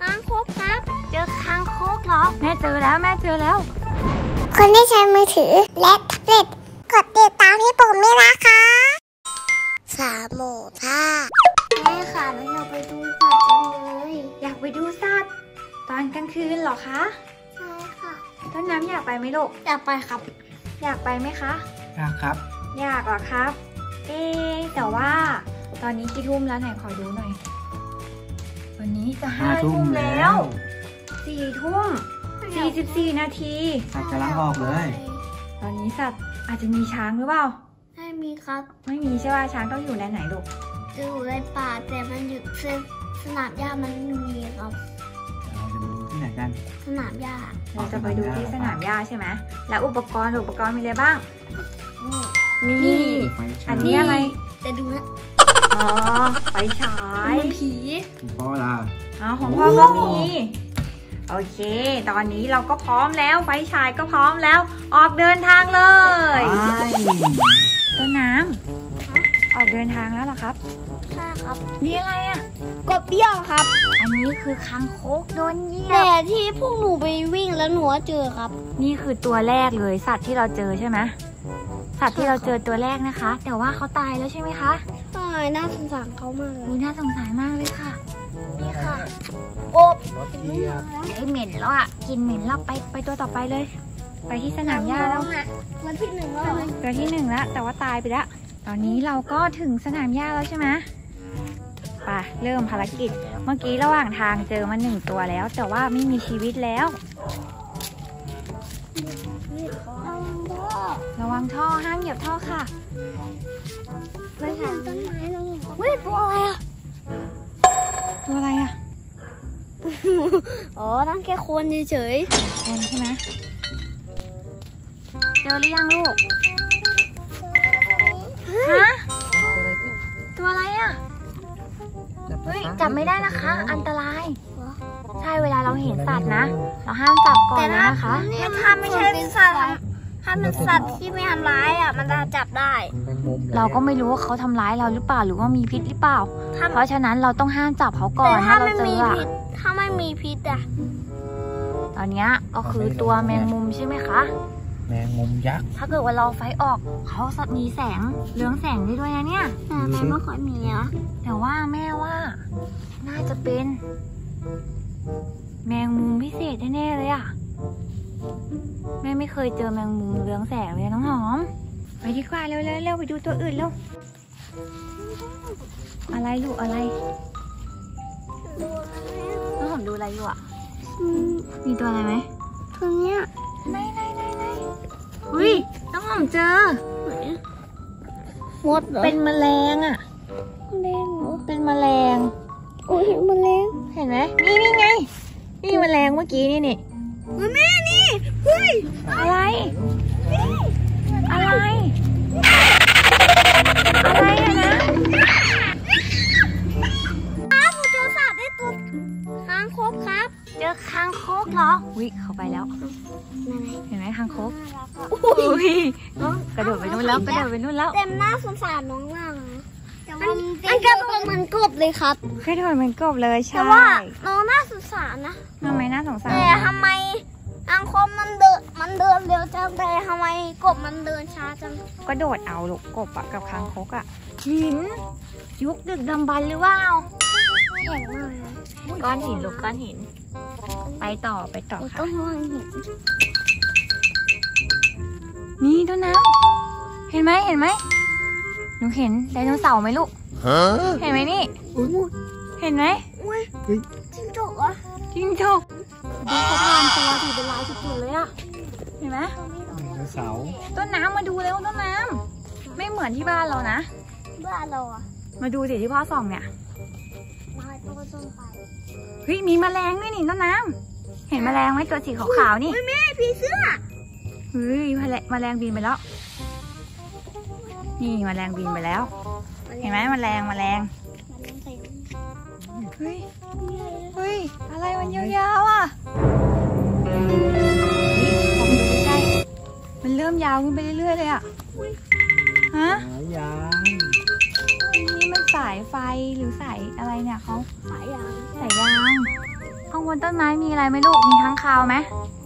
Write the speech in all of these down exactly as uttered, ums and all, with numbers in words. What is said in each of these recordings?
คางคกครับเจอคางคกเหรอแม่เจอแล้วแม่เจอแล้วคนที่ใช้มือถือและแท็บเล็ตกดติดตามพี่ปุ่มด้วยนะคะสามหมูท่าแม่ค่ะหนูอยากไปดูสัตว์จังเลยอยากไปดูสัตว์ตอนกลางคืนเหรอคะใช่ค่ะต้นน้ำอยากไปไหมลูกอยากไปครับอยากไปไหมคะอยากครับอยากเหรอครับเอ๊แต่ว่าตอนนี้กี่ทุ่มแล้วไหนขอดูหน่อยวันนี้จะห้าทุ่มแล้วสี่ทุ่มสี่สิบสี่นาทีสัตว์กำลังออกเลยตอนนี้สัตว์อาจจะมีช้างหรือเปล่าไม่มีครับไม่มีใช่ป่ะช้างต้องอยู่ในไหนลูกอยู่ในป่าแต่มันอยู่สนามหญ้ามันไม่มีครับเราจะไปดูที่ไหนกันสนามหญ้าเราจะไปดูที่สนามหญ้าใช่ไหมแล้วอุปกรณ์อุปกรณ์มีอะไรบ้างนี่อันนี้อะไรแต่ดูนะอ๋อไฟฉายผีของพ่อล่ะอ๋อของพ่อก็มีโอเคตอนนี้เราก็พร้อมแล้วไฟฉายก็พร้อมแล้วออกเดินทางเลยต้นน้ำออกเดินทางแล้วเหรอครับใช่ครับนี่อะไรอ่ะกบเบี้ยวครับอันนี้คือคางคกโดนเหยียบแต่ที่พวกหนูไปวิ่งแล้วหนูเจอครับนี่คือตัวแรกเลยสัตว์ที่เราเจอใช่ไหมสัตว์ที่เราเจอตัวแรกนะคะแต่ว่าเขาตายแล้วใช่ไหมคะตายน่าสงสารเขามากเลยน่าสงสารมากเลยค่ะนี่ค่ะโอ๊บไอเหม็นแล้วอ่ะกินเหม็นแล้วไปไปตัวต่อไปเลยไปที่สนามหญ้าแล้วตัวที่หนึ่งแล้วตัวที่หนึ่งแล้วแต่ว่าตายไปแล้วตอนนี้เราก็ถึงสนามหญ้าแล้วใช่ไหมไปเริ่มภารกิจเมื่อกี้ระหว่างทางเจอมาหนึ่งตัวแล้วแต่ว่าไม่มีชีวิตแล้วระวังท่อห้ามเหยียบท่อค่ะไม่เห็นต้นไม้แล้วเฮ้ยตัวอะไรอ่ะตัวอะไรอ่ะอ๋อตั้งแค่โคนเฉยๆคนใช่ไหมเจอหรือยังลูกฮะตัวอะไรอ่ะเฮ้ยจับไม่ได้นะคะอันตรายใช่เวลาเราเห็นสัตว์นะเราห้ามจับก่อนนะคะนี่ถ้าไม่ใช่สัตว์ถ้าเป็นสัตว์ที่ไม่ทำร้ายอ่ะมันจะจับได้เราก็ไม่รู้ว่าเขาทำร้ายเราหรือเปล่าหรือว่ามีพิษหรือเปล่าเพราะฉะนั้นเราต้องห้ามจับเขาก่อนถ้าเราเจอถ้าไม่มีพิษอ่ะตอนนี้ก็คือตัวแมงมุมใช่ไหมคะแมงมุมยักษ์ถ้าเกิดว่าเราไฟออกเขาจะมีแสงเรืองแสงได้ด้วยนะเนี่ยแต่แม่ไม่ค่อยมีอ่ะแต่ว่าแม่ว่าน่าจะเป็นแมงมุมพิเศษแน่ๆเลยอ่ะแม่ไม่เคยเจอแมงมุมเรืองแสงเลยน้องหอมไปดีกว่าเร็วๆเร็วไปดูตัวอื่นเร็วอะไรลูกอะไรน้องหอมดูอะไรอยู่อ่ะมีตัวอะไรไหมตัวเนี้ยไหนไหนไหนไหนอุ้ยน้องหอมเจอมดเหรอเป็นแมลงอ่ะแมลงเหรอเป็นแมลงโอ้ยแมลงเห็นไหมนี่นี่ไงนี่แมลงเมื่อกี้นี่นี่แม่นี่เฮ้ยอะไรอะไรอะไรอะนะครับผมเจอสัตว์ได้ตัวคางคกครับเจอคางคกเหรอวิเข้าไปแล้วเห็นไหมคางคกอุ้ยกระโดดไปนู่นแล้วกระโดดไปนู่นแล้วเต็มหน้าสงสารน้องมากเลยมันกระโดดเหมือนกบเลยครับกระโดดเหมือนกบเลยใช่แต่ว่าน้องน่าสงสารนะทำไมน่าสงสารแต่ทำไมคางคกมันเดินมันเดินเร็วจังแต่ทำไมกบมันเดินช้าจังก็โดดเอาลูกกบอะกับคางคกอะหินยุคดึกดำบรรพ์หรือว่าแข็งมากก้อนหินลูกก้อนหินไปต่อไปต่อค่ะต้องวางหินนี่ต้นน้ำเห็นไหมเห็นไหมหนูเห็นไดโนเสาร์ไหมลูกเห็นไหมนี่เห็นไหมจิ้งจกอ่ะจิ้งจกดูเขาทานตัวถือเป็นลายสุดๆเลยอ่ะเห็นไหมเสาต้นน้ำมาดูแล้วต้นน้ำไม่เหมือนที่บ้านเรานะบ้านเราอ่ะมาดูสิที่พ่อส่องเนี่ยมาตัวต้นไปเฮ้ยมีแมลงด้วยนี่ต้นน้ำเห็นแมลงไหมตัวสีขาวๆนี่แม่ผีเสื้อเฮ้ยแมลงบินไปแล้วนี่แมลงบินไปแล้วเห็นไหมแมลงแมลงเฮ้ยเฮ้ยอะไรมันยาวๆอ่ะพอไปดูใกล้มันเริ่มยาวขึ้นไปเรื่อยๆเลยอ่ะฮะยางนี่มันสายไฟหรือสายอะไรเนี่ยเขาสายยางสายยางเอานต้นไม้มีอะไรไหมลูกมีค้างคาวไหม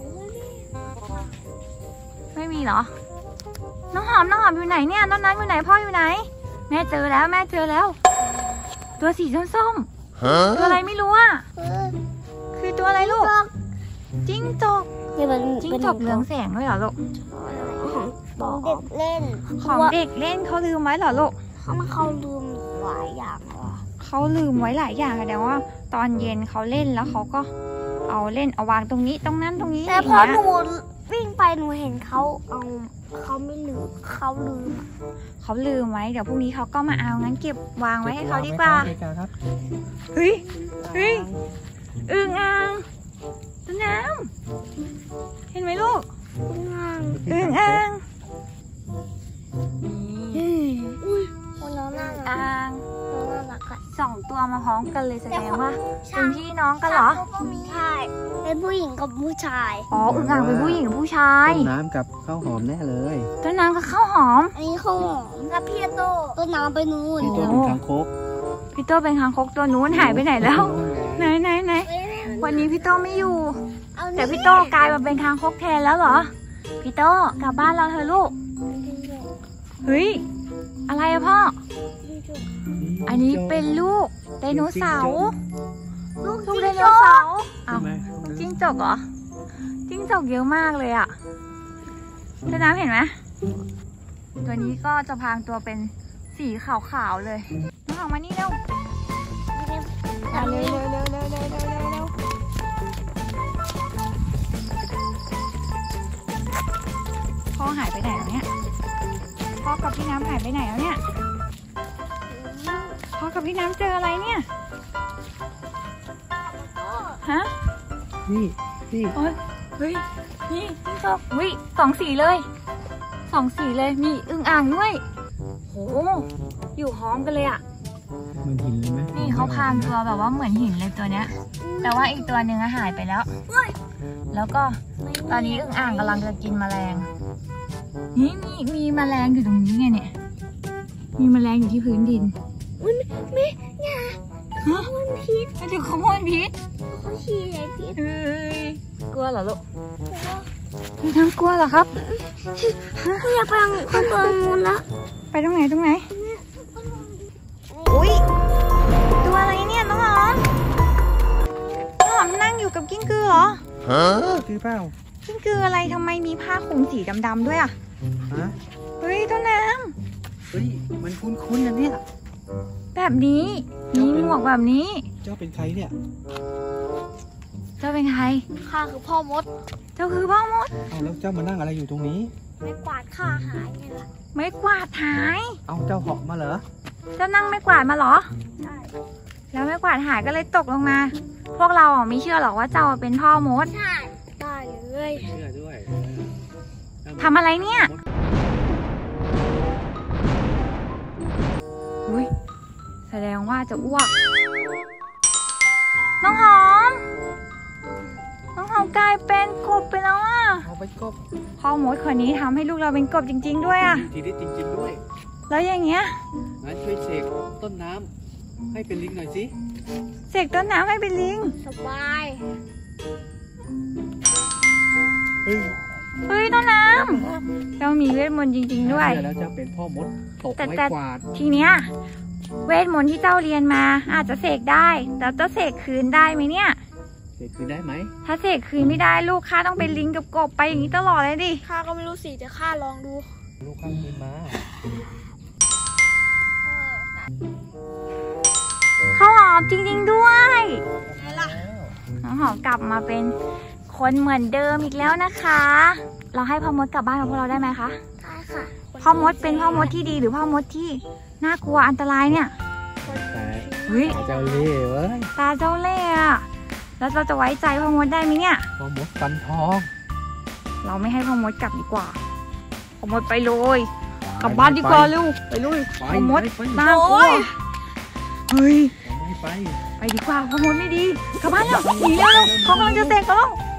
ไม่มีเหรอน้องหอมน้องหอมอยู่ไหนเนี่ยต้นนั้นอยู่ไหนพ่ออยู่ไหนแม่เจอแล้วแม่เจอแล้วตัวสีส้มๆตัวอะไรไม่รู้อ่ะคือตัวอะไรลูกจิ้งจกจิ้งจกเรืองแสงด้วยเหรอลูกของเด็กเล่นของเด็กเล่นเขาลืมไว้เหรอลูกเขามาเขาลืมหลายอย่างว่ะเขาลืมไว้หลายอย่างแสดงว่าตอนเย็นเขาเล่นแล้วเขาก็เอาเล่นเอาวางตรงนี้ตรงนั้นตรงนี้แต่พอหนูวิ่งไปหนูเห็นเขาเอาเขาไม่ลืมเขาลืมเขาลืมไว้เดี๋ยวพรุ่งนี้เขาก็มาเอางั้นเก็บวางไว้ให้เขาดีกว่าเก็บวางไว้ครับเฮ้ยเฮ้ยอึ่งอ่างต้นน้ำเห็นไหมลูกอึ่งอ่างคนน้องน่ารักอ่างน้องน่ารักอะสองตัวมาพร้อมกันเลยแสดงว่าเป็นพี่น้องกันเหรอใช่เป็นผู้หญิงกับผู้ชายอ๋ออึ่งอ่างเป็นผู้หญิงกับผู้ชายต้นน้ำกับข้าวหอมแน่เลยต้นน้ำกับข้าวหอมอันนี้เขาหอมกับพี่โตต้นน้ำไปนู่นพี่โตเป็นคางคกพี่โตเป็นคางคกตัวนู้นหายไปไหนแล้วไหนไหนไหนวันนี้พี่โตไม่อยู่แต่พี่โตกลายมาเป็นคางคกแทนแล้วเหรอพี่โตกลับบ้านเราเถอะลูกเฮ้ยอะไรอะพ่ออันนี้เป็นลูกไดโนเสาร์ลูกไดโนเสาร์อ้าวจิ้งจกเหรอจิ้งจกเยอะมากเลยอะต้นน้ำเห็นไหมตัวนี้ก็จะพรางตัวเป็นสีขาวๆเลยน้องออกมานี่เร็วมาเร็วเร็วเร็วเร็วเร็วเร็วเร็วเร็วพ่อหายไปไหนแล้วเนี่ยพ่อกับพี่น้ำหายไปไหนแล้วเนี่ยพ่อกับพี่น้ำเจออะไรเนี่ยฮะนี่นี่โอ๊ยเฮ้ยนี่จิ้งจกวิสองสีเลยสองสีเลยมีอึ่งอ่างด้วยโหอยู่พร้อมกันเลยอะมันหินเลยไหมนี่เขาพรางตัวแบบว่าเหมือนหินเลยตัวเนี้ย แต่ว่าอีกตัวหนึ่งหายไปแล้ว แล้วก็ตอนนี้อึ่งอ่างกำลังจะกินแมลง นี่มีมีแมลงอยู่ตรงนี้ไงเนี่ย มีแมลงอยู่ที่พื้นดินอุ้ยไม่เนี่ยฮะมันพิษมันจะขโมยพิษเขาฉี่ไอ้พิษเฮ้ยกลัวเหรอลูกพี่น้ำกลัวเหรอครับไม่อยากไปข้างบนนู้นละไปตรงไหนตรงไหน อุ้ยตัวอะไรเนี่ยน้องหอมน้องหอมนั่งอยู่กับกิ้งกือเหรอฮะคือเปล่ากิ้งกืออะไรทำไมมีผ้าคลุมสีดำๆด้วยอ่ะฮะเฮ้ยต้นน้เฮ้ยมันคุ้นๆนะเนี่ยำแบบนี้มีหมวกแบบนี้เจ้าเป็นใครเนี่ยเจ้าเป็นใครข้าคือพ่อมดเจ้าคือพ่อมดเอาแล้วเจ้ามานั่งอะไรอยู่ตรงนี้ไม่กวาดข้าหายไงล่ะไม้กวาดหายเอาเจ้าเหาะมาเหรอเจ้านั่งไม้กวาดมาเหรอใช่แล้วไม้กวาดหายก็เลยตกลงมา พวกเราอ่ะไม่เชื่อหรอกว่าเจ้าเป็นพ่อมดใช่ได้เลยเชื่อด้วยทำอะไรเนี่ยอุ้ยแสดงว่าจะอ้วก น้องหอม น้องหอมกลายเป็นกบไปแล้วอ่ะเอาไปกบพ่อมดคนนี้ทำให้ลูกเราเป็นกบจริงๆด้วยอ่ะทีนี้จริงๆด้วยแล้วอย่างเงี้ยงั้นช่วยเสกต้นน้ำให้เป็นลิงหน่อยสิเสกต้นน้ำให้เป็นลิงสบายเฮ้ยเฮ้ยต้นน้ำเรามีเวทมนต์จริงๆด้วยเชื่อแล้วเจ้าเป็นพ่อมดตกแต่ไม้แต่กวาดทีเนี้ยเวทมนต์ที่เจ้าเรียนมาอาจจะเสกได้แต่เจ้าเสกคืนได้ไหมเนี่ยเสกคืนได้ไหมถ้าเสกคืนไม่ได้ลูกข้าต้องเป็นลิงกับกบไปอย่างนี้ตลอดเลยดิข้าก็ไม่รู้สิแต่ข้าลองดูลูกข้างคืนมาข้าวหอมจริงๆด้วยไงล่ะน้องหอมกลับมาเป็นคนเหมือนเดิมอีกแล้วนะคะ เราให้พ่อมดกลับบ้านกับพวกเราได้ไหมคะได้ค่ะพ่อมดเป็นพ่อมดที่ดีหรือพ่อมดที่น่ากลัวอันตรายเนี่ยแต่เฮ้ยเจ้าเล่ห์เว้ยตาเจ้าเล่ห์อะแล้วเราจะไว้ใจพ่อมดได้ไหมเนี่ยพ่อมดฟันทองเราไม่ให้พ่อมดกลับดีกว่าพ่อมดไปเลยกลับบ้านดีกว่าลูกไปลุยไปพ่อมดไปน่ากลัวเฮ้ยไม่ไปไปดีกว่าพ่อมดไม่ดีกลับบ้านแล้วหนีแล้วเขากำลังจะเตะกันแล้ว